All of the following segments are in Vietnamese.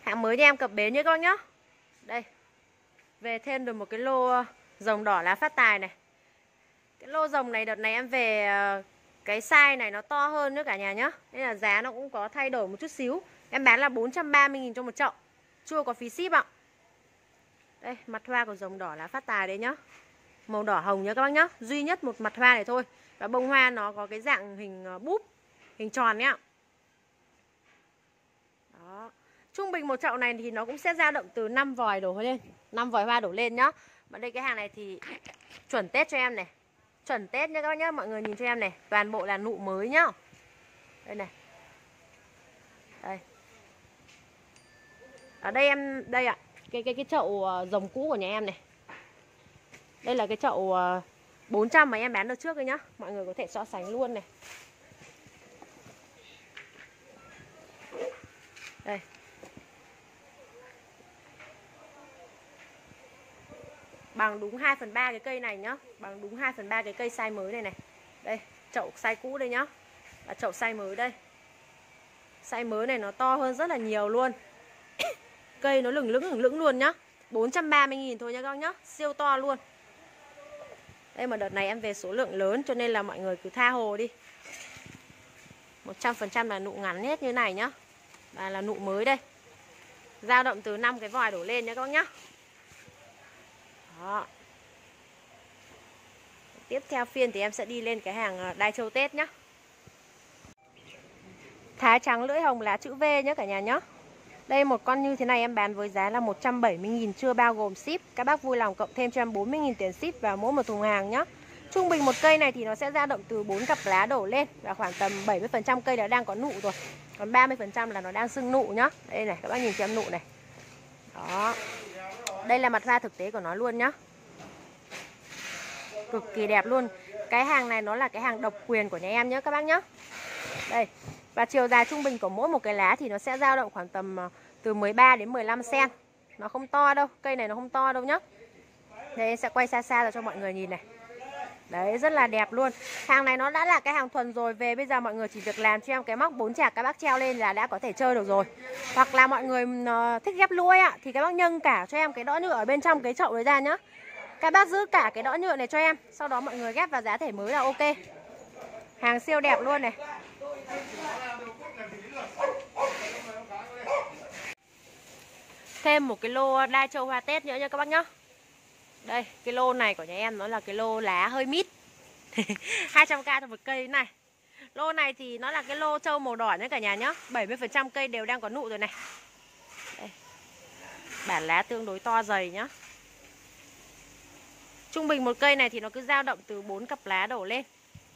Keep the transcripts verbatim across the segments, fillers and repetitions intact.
Hàng mới nha em, cập bến nhé các bác nhá. Đây, về thêm được một cái lô rồng đỏ lá phát tài này. Cái lô rồng này đợt này em về cái size này nó to hơn nữa cả nhà nhá. Nên là giá nó cũng có thay đổi một chút xíu. Em bán là bốn trăm ba mươi nghìn cho một chậu, chưa có phí ship ạ. Đây, mặt hoa của rồng đỏ lá phát tài đấy nhá. Màu đỏ hồng nhá các bác nhá. Duy nhất một mặt hoa này thôi. Và bông hoa nó có cái dạng hình búp, hình tròn nhá. Đó. Trung bình một chậu này thì nó cũng sẽ dao động từ năm vòi đổ lên, năm vòi hoa đổ lên nhá. Mà đây cái hàng này thì chuẩn Tết cho em này. Chuẩn Tết nhá các bác nhá, mọi người nhìn cho em này, toàn bộ là nụ mới nhá. Đây này. Đây. Ở đây em đây ạ, cái cái cái chậu rồng cũ của nhà em này. Đây là cái chậu bốn trăm mà em bán được trước đấy nhá. Mọi người có thể so sánh luôn này. Đây. Bằng đúng hai phần ba cái cây này nhá. Bằng đúng hai phần ba cái cây size mới này này. Đây, chậu size cũ đây nhá. Và chậu size mới đây. Size mới này nó to hơn rất là nhiều luôn. Cây nó lửng lững lửng lững luôn nhá. bốn trăm ba mươi nghìn thôi nha các bác nhá. Siêu to luôn. Đây mà đợt này em về số lượng lớn cho nên là mọi người cứ tha hồ đi. một trăm phần trăm là nụ ngắn hết như này nhá. Và là nụ mới đây. Dao động từ năm cái vòi đổ lên nha các bác nhá. Đó. Tiếp theo phiên thì em sẽ đi lên cái hàng đai châu Tết nhá. Thái trắng lưỡi hồng lá chữ V nhá cả nhà nhá. Đây một con như thế này em bán với giá là một trăm bảy mươi nghìn chưa bao gồm ship. Các bác vui lòng cộng thêm cho em bốn mươi nghìn tiền ship vào mỗi một thùng hàng nhá. Trung bình một cây này thì nó sẽ dao động từ bốn cặp lá đổ lên. Và khoảng tầm bảy mươi phần trăm cây đã đang có nụ rồi. Còn ba mươi phần trăm là nó đang sưng nụ nhá. Đây này, các bác nhìn cho em nụ này. Đó. Đây là mặt hoa thực tế của nó luôn nhá. Cực kỳ đẹp luôn. Cái hàng này nó là cái hàng độc quyền của nhà em nhé các bác nhé. Đây. Và chiều dài trung bình của mỗi một cái lá thì nó sẽ dao động khoảng tầm từ mười ba đến mười lăm xăng-ti-mét. Nó không to đâu, cây này nó không to đâu nhá. Đây em sẽ quay xa xa ra cho mọi người nhìn này. Đấy, rất là đẹp luôn. Hàng này nó đã là cái hàng thuần rồi. Về bây giờ mọi người chỉ việc làm cho em cái móc bốn chạc các bác treo lên là đã có thể chơi được rồi. Hoặc là mọi người thích ghép lũi ạ thì các bác nâng cả cho em cái đõ nhựa ở bên trong cái chậu đấy ra nhá. Các bác giữ cả cái đõ nhựa này cho em. Sau đó mọi người ghép vào giá thể mới là ok. Hàng siêu đẹp luôn này. Thêm một cái lô đai châu hoa Tết nữa nha các bác nhá. Đây, cái lô này của nhà em nó là cái lô lá hơi mít. hai trăm k cho một cây này. Lô này thì nó là cái lô châu màu đỏ nhé cả nhà nhá. bảy mươi phần trăm cây đều đang có nụ rồi này. Đây. Bản lá tương đối to dày nhá. Trung bình một cây này thì nó cứ dao động từ bốn cặp lá đổ lên.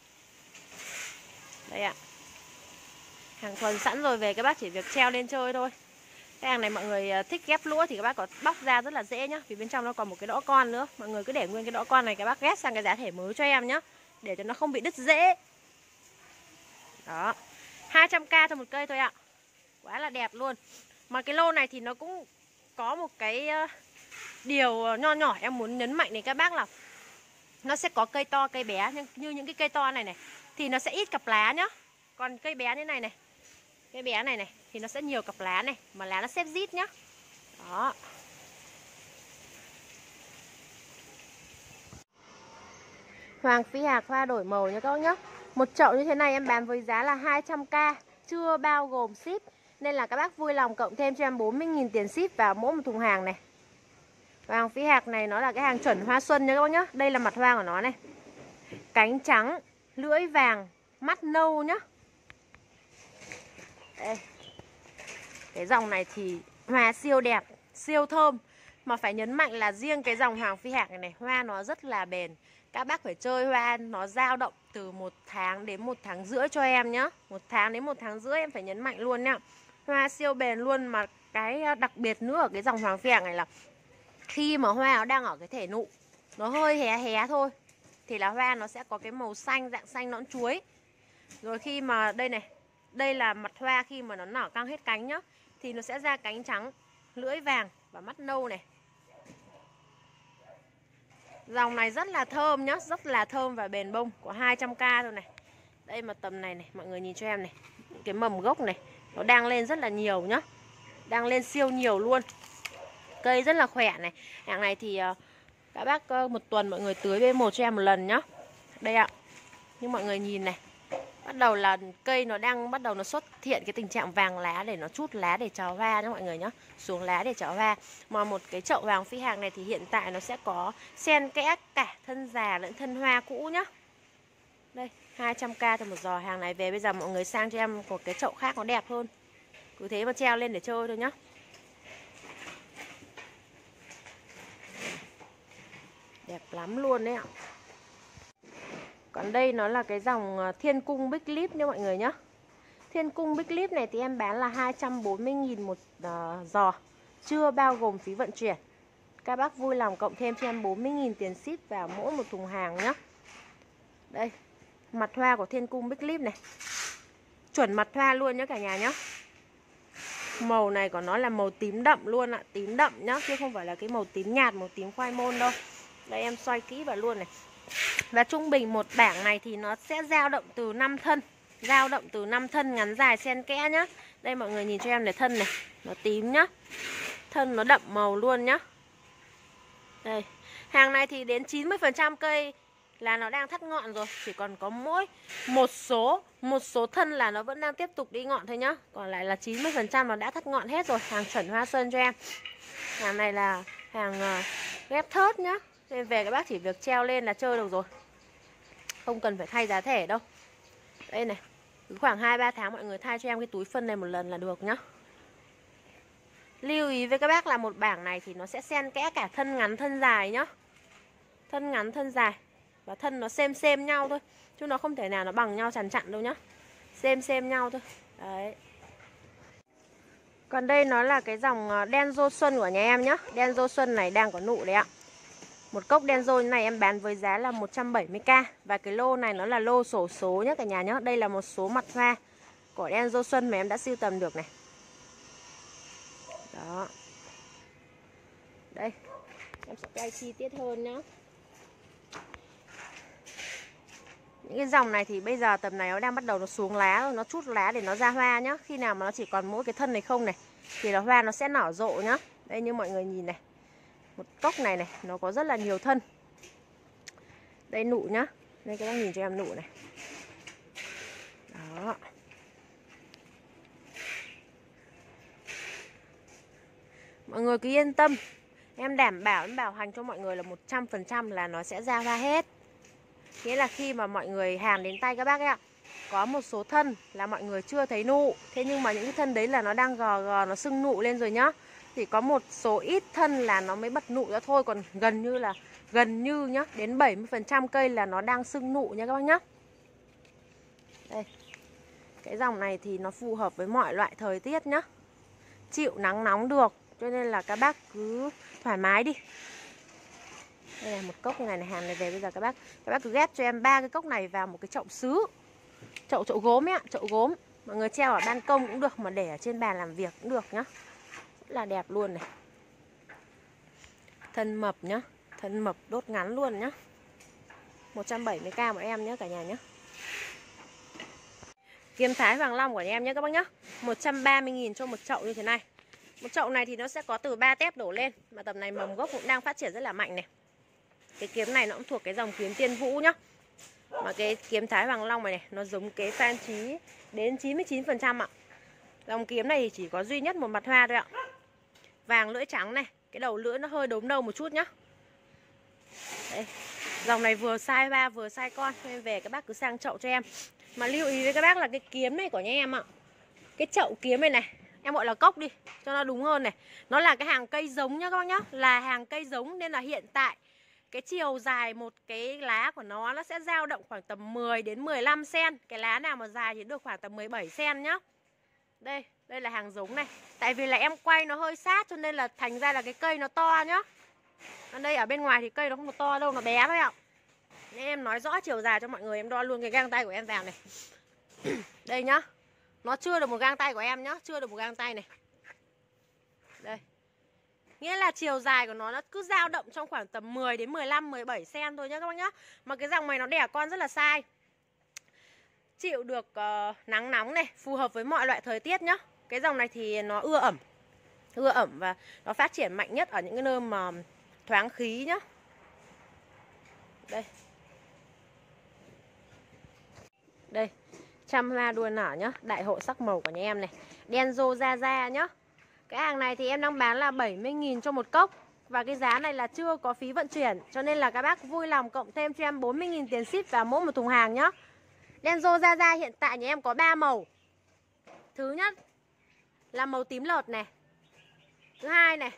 Đây ạ. Hàng thuần sẵn rồi, về các bác chỉ việc treo lên chơi thôi. Cái hàng này mọi người thích ghép lũa thì các bác có bóc ra rất là dễ nhá. Vì bên trong nó còn một cái đõ con nữa. Mọi người cứ để nguyên cái đõ con này, các bác ghép sang cái giá thể mới cho em nhá. Để cho nó không bị đứt rễ. Đó. hai trăm k cho một cây thôi ạ. Quá là đẹp luôn. Mà cái lô này thì nó cũng có một cái điều nho nhỏ em muốn nhấn mạnh đến các bác là nó sẽ có cây to cây bé. Nhưng như những cái cây to này này thì nó sẽ ít cặp lá nhá. Còn cây bé như này này, cây bé này này thì nó sẽ nhiều cặp lá này, mà lá nó xếp rít nhá. Đó. Hoàng phi hạc hoa đổi màu nha các bác nhá. Một chậu như thế này em bán với giá là hai trăm k chưa bao gồm ship. Nên là các bác vui lòng cộng thêm cho em bốn mươi nghìn tiền ship vào mỗi một thùng hàng này. Hoàng phi hạc này nó là cái hàng chuẩn hoa xuân nha các bác nhá. Đây là mặt hoa của nó này. Cánh trắng, lưỡi vàng, mắt nâu nhá. Đây. Cái dòng này thì hoa siêu đẹp, siêu thơm. Mà phải nhấn mạnh là riêng cái dòng hoàng phi hạc này này, hoa nó rất là bền. Các bác phải chơi hoa nó dao động từ một tháng đến một tháng rưỡi cho em nhá. Một tháng đến một tháng rưỡi em phải nhấn mạnh luôn nhá. Hoa siêu bền luôn. Mà cái đặc biệt nữa ở cái dòng hoàng phi hạc này là khi mà hoa nó đang ở cái thể nụ, nó hơi hé hé thôi, thì là hoa nó sẽ có cái màu xanh, dạng xanh nõn chuối. Rồi khi mà đây này, đây là mặt hoa khi mà nó nở căng hết cánh nhá, thì nó sẽ ra cánh trắng, lưỡi vàng và mắt nâu này. Dòng này rất là thơm nhá, rất là thơm và bền bông, của hai trăm k thôi này. Đây mà tầm này này, mọi người nhìn cho em này, cái mầm gốc này nó đang lên rất là nhiều nhá. đang lên siêu nhiều luôn. Cây rất là khỏe này. Hàng này thì uh, các bác uh, một tuần mọi người tưới bê một cho em một lần nhá. Đây ạ. Nhưng mọi người nhìn này, bắt đầu là cây nó đang bắt đầu nó xuất hiện cái tình trạng vàng lá để nó chút lá để chào hoa nhá mọi người nhá. Xuống lá để chào hoa. Mà một cái chậu vàng phi hàng này thì hiện tại nó sẽ có xen kẽ cả thân già lẫn thân hoa cũ nhá. Đây, hai trăm k cho một giò. Hàng này về bây giờ mọi người sang cho em một cái chậu khác nó đẹp hơn. Cứ thế mà treo lên để chơi thôi nhá. Đẹp lắm luôn đấy ạ. Còn đây nó là cái dòng Thiên Cung Big Lip nha mọi người nhá. Thiên Cung Big Lip này thì em bán là hai trăm bốn mươi nghìn một uh, giò, chưa bao gồm phí vận chuyển. Các bác vui lòng cộng thêm cho em bốn mươi nghìn tiền ship vào mỗi một thùng hàng nhá. Đây, mặt hoa của Thiên Cung Big Lip này. Chuẩn mặt hoa luôn nhá cả nhà nhá. Màu này của nó là màu tím đậm luôn ạ, tím đậm nhá, chứ không phải là cái màu tím nhạt, màu tím khoai môn đâu. Đây em xoay kỹ vào luôn này. Và trung bình một bảng này thì nó sẽ dao động từ năm thân, dao động từ năm thân ngắn dài xen kẽ nhá. Đây mọi người nhìn cho em này, thân này, nó tím nhá. Thân nó đậm màu luôn nhá. Đây, hàng này thì đến chín mươi phần trăm cây là nó đang thắt ngọn rồi, chỉ còn có mỗi một số một số thân là nó vẫn đang tiếp tục đi ngọn thôi nhá. Còn lại là chín mươi phần trăm nó đã thắt ngọn hết rồi. Hàng chuẩn Hoa Sơn cho em. Hàng này là hàng uh, ghép thớt nhá. Nên về các bác chỉ việc treo lên là chơi được rồi, không cần phải thay giá thẻ đâu. Đây này, cứ khoảng hai ba tháng mọi người thay cho em cái túi phân này một lần là được nhá. Lưu ý với các bác là một bảng này thì nó sẽ xen kẽ cả thân ngắn thân dài nhá. Thân ngắn thân dài. Và thân nó xem xem nhau thôi, chứ nó không thể nào nó bằng nhau chằn chặn đâu nhá. Xem xem nhau thôi. Đấy. Còn đây nó là cái dòng đen rô xuân của nhà em nhá. Đen rô xuân này đang có nụ đấy ạ. Một cốc đen rô này em bán với giá là một trăm bảy mươi k. Và cái lô này nó là lô xổ số nhá cả nhà nhá. Đây là một số mặt hoa của đen rô xuân mà em đã sưu tầm được này. Đó. Đây, em sẽ quay chi tiết hơn nhá. Những cái dòng này thì bây giờ tầm này nó đang bắt đầu nó xuống lá rồi, nó chút lá để nó ra hoa nhá. Khi nào mà nó chỉ còn mỗi cái thân này không này thì là hoa nó sẽ nở rộ nhá. Đây như mọi người nhìn này. Một cốc này này, nó có rất là nhiều thân. Đây nụ nhá. Đây các bác nhìn cho em nụ này. Đó. Mọi người cứ yên tâm. Em đảm bảo, em bảo hành cho mọi người là một trăm phần trăm là nó sẽ ra hoa hết. Nghĩa là khi mà mọi người hàng đến tay các bác ấy ạ, có một số thân là mọi người chưa thấy nụ. Thế nhưng mà những cái thân đấy là nó đang gò gò, nó sưng nụ lên rồi nhá. Thì có một số ít thân là nó mới bật nụ ra thôi. Còn gần như là, gần như nhá, đến bảy mươi phần trăm cây là nó đang sưng nụ nha các bác nhá. Đây. Cái dòng này thì nó phù hợp với mọi loại thời tiết nhá. Chịu nắng nóng được. Cho nên là các bác cứ thoải mái đi. Đây là một cốc như này này, hàng này về bây giờ các bác các bác cứ ghép cho em ba cái cốc này vào một cái chậu sứ. Chậu chậu gốm ấy ạ, chậu gốm. Mọi người treo ở ban công cũng được, mà để ở trên bàn làm việc cũng được nhá. Rất là đẹp luôn này. Thân mập nhá, thân mập đốt ngắn luôn nhá. một trăm bảy mươi k một em nhé cả nhà nhé. Kiếm Thái Hoàng Long của nhà em nhé các bác nhé. một trăm ba mươi nghìn cho một chậu như thế này. Một chậu này thì nó sẽ có từ ba tép đổ lên. Mà tầm này mầm gốc cũng đang phát triển rất là mạnh này. Cái kiếm này nó cũng thuộc cái dòng kiếm Tiên Vũ nhá. Mà cái kiếm Thái Hoàng Long này, này nó giống kế Phan Trí đến chín mươi chín phần trăm ạ. Dòng kiếm này thì chỉ có duy nhất một mặt hoa thôi ạ. Vàng lưỡi trắng này. Cái đầu lưỡi nó hơi đốm nâu một chút nhá. Đây. Dòng này vừa size ba vừa size con. Nên về các bác cứ sang chậu cho em. Mà lưu ý với các bác là cái kiếm này của nhà em ạ. Cái chậu kiếm này này, em gọi là cốc đi cho nó đúng hơn này. Nó là cái hàng cây giống nhá các bác nhá. Là hàng cây giống nên là hiện tại cái chiều dài một cái lá của nó nó sẽ dao động khoảng tầm mười đến mười lăm xen. Cái lá nào mà dài thì được khoảng tầm mười bảy xen nhá. Đây, đây là hàng giống này. Tại vì là em quay nó hơi sát cho nên là thành ra là cái cây nó to nhá. Còn đây ở bên ngoài thì cây nó không có to đâu, nó bé thôi ạ. Nên em nói rõ chiều dài cho mọi người, em đo luôn cái gang tay của em vào này. Đây nhá. Nó chưa được một gang tay của em nhá, chưa được một gang tay này. Đây. Nghĩa là chiều dài của nó nó cứ dao động trong khoảng tầm mười đến mười lăm, mười bảy xen thôi nhá các bác nhá. Mà cái dòng này nó đẻ con rất là sai. Chịu được uh, nắng nóng này, phù hợp với mọi loại thời tiết nhá. Cái dòng này thì nó ưa ẩm. ưa ẩm và nó phát triển mạnh nhất ở những cái nơi mà thoáng khí nhá. Đây. Đây, trăm hoa đua nở nhá, đại hội sắc màu của nhà em này. Đen rô ra ra nhá. Cái hàng này thì em đang bán là bảy mươi nghìn cho một cốc. Và cái giá này là chưa có phí vận chuyển, cho nên là các bác vui lòng cộng thêm cho em bốn mươi nghìn tiền ship vào mỗi một thùng hàng nhá. Đen rô ra ra hiện tại nhà em có ba màu. Thứ nhất là màu tím lợt này. Thứ hai này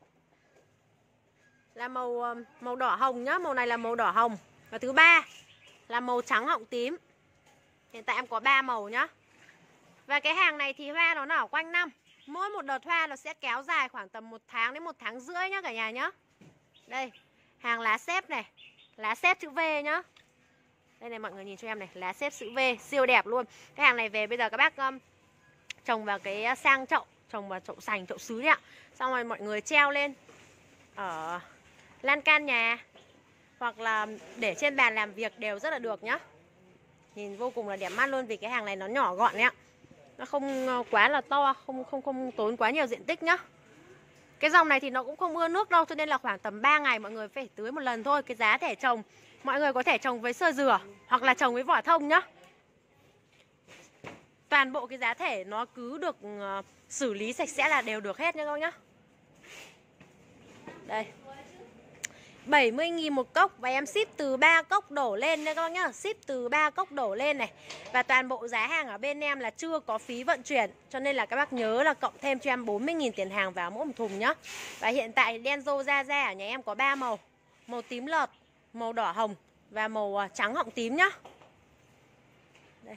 là màu màu đỏ hồng nhá, màu này là màu đỏ hồng. Và thứ ba là màu trắng họng tím. Hiện tại em có ba màu nhá. Và cái hàng này thì hoa nó nở quanh năm. Mỗi một đợt hoa nó sẽ kéo dài khoảng tầm một tháng đến một tháng rưỡi nhá cả nhà nhá. Đây, hàng lá xếp này, lá xếp chữ V nhá. Đây này mọi người nhìn cho em này, lá xếp chữ V siêu đẹp luôn. Cái hàng này về bây giờ các bác um, trồng vào cái sang chậu, trồng vào chậu sành, chậu sứ đấy ạ. Xong rồi mọi người treo lên ở lan can nhà hoặc là để trên bàn làm việc đều rất là được nhá. Nhìn vô cùng là đẹp mắt luôn vì cái hàng này nó nhỏ gọn đấy ạ. Nó không quá là to, không không không tốn quá nhiều diện tích nhá. Cái dòng này thì nó cũng không ưa nước đâu, cho nên là khoảng tầm ba ngày mọi người phải tưới một lần thôi. Cái giá thể trồng, mọi người có thể trồng với sơ dừa hoặc là trồng với vỏ thông nhá. Toàn bộ cái giá thể nó cứ được uh, xử lý sạch sẽ là đều được hết nha các bác nhá. Đây, bảy mươi nghìn một cốc và em ship từ ba cốc đổ lên nha các bác nhá. Ship từ ba cốc đổ lên này. Và toàn bộ giá hàng ở bên em là chưa có phí vận chuyển, cho nên là các bác nhớ là cộng thêm cho em bốn mươi nghìn tiền hàng vào mỗi một thùng nhá. Và hiện tại đen rô ra ra ở nhà em có ba màu. Màu tím lợt, màu đỏ hồng và màu trắng họng tím nhá. Đây.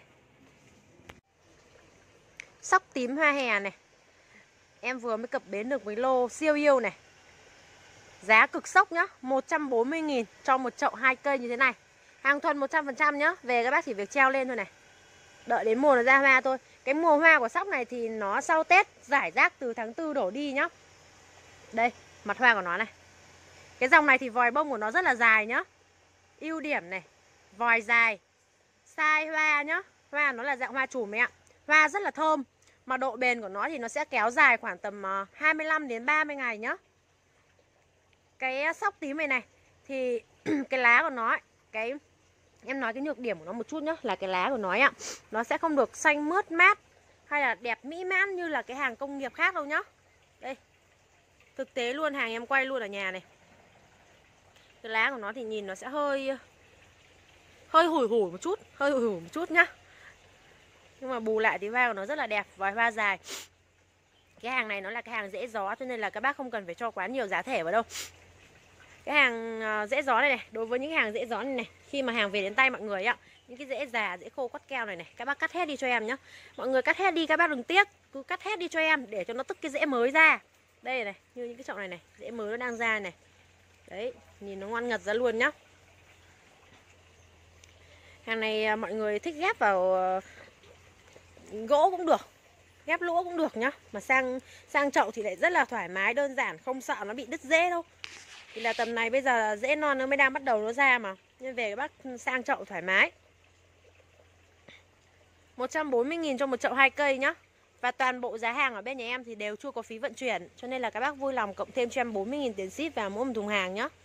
Sóc tím hoa hè này. Em vừa mới cập bến được với lô siêu yêu này. Giá cực sốc nhá, một trăm bốn mươi nghìn cho một chậu hai cây như thế này. Hàng thuần một trăm phần trăm nhá. Về các bác chỉ việc treo lên thôi này. Đợi đến mùa nó ra hoa thôi. Cái mùa hoa của sóc này thì nó sau Tết, rải rác từ tháng tư đổ đi nhá. Đây, mặt hoa của nó này. Cái dòng này thì vòi bông của nó rất là dài nhá. Ưu điểm này, vòi dài, size hoa nhá. Hoa nó là dạng hoa chùm ấy ạ. Hoa rất là thơm. Mà độ bền của nó thì nó sẽ kéo dài khoảng tầm hai mươi lăm đến ba mươi ngày nhá. Cái sóc tím này này thì cái lá của nó ấy, cái em nói cái nhược điểm của nó một chút nhá, là cái lá của nó ấy ạ, nó sẽ không được xanh mướt mát hay là đẹp mỹ mãn như là cái hàng công nghiệp khác đâu nhá. Đây, thực tế luôn, hàng em quay luôn ở nhà này. Cái lá của nó thì nhìn nó sẽ hơi hơi hủi hủi một chút, hơi hủi hủi một chút nhá. Nhưng mà bù lại thì hoa của nó rất là đẹp và hoa dài. Cái hàng này nó là cái hàng dễ gió, cho nên là các bác không cần phải cho quá nhiều giá thể vào đâu. Cái hàng dễ gió này này, đối với những hàng dễ gió này này, khi mà hàng về đến tay mọi người ạ, những cái rễ già, rễ khô quắt keo này này, các bác cắt hết đi cho em nhá. Mọi người cắt hết đi, các bác đừng tiếc, cứ cắt hết đi cho em để cho nó tức cái rễ mới ra. Đây này, như những cái chậu này này, rễ mới nó đang ra này. Đấy, nhìn nó ngoan ngật ra luôn nhá. Hàng này mọi người thích ghép vào gỗ cũng được, ghép lũa cũng được nhá. Mà sang sang chậu thì lại rất là thoải mái, đơn giản, không sợ nó bị đứt rễ đâu. Thì là tầm này bây giờ rễ non nó mới đang bắt đầu nó ra mà, nên về các bác sang chậu thoải mái. Một trăm bốn mươi nghìn cho một chậu hai cây nhá. Và toàn bộ giá hàng ở bên nhà em thì đều chưa có phí vận chuyển, cho nên là các bác vui lòng cộng thêm cho em bốn mươi nghìn tiền ship vào mỗi một thùng hàng nhá.